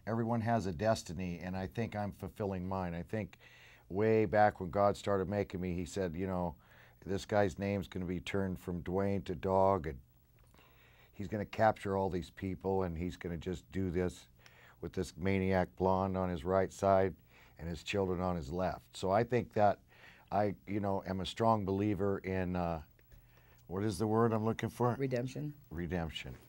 everyone has a destiny, and I think I'm fulfilling mine. I think way back when God started making me, he said, you know, this guy's name's going to be turned from Duane to Dog, and he's going to capture all these people, and he's going to just do this with this maniac blonde on his right side and his children on his left. So I think that I, you know, am a strong believer in, what is the word I'm looking for? Redemption. Redemption.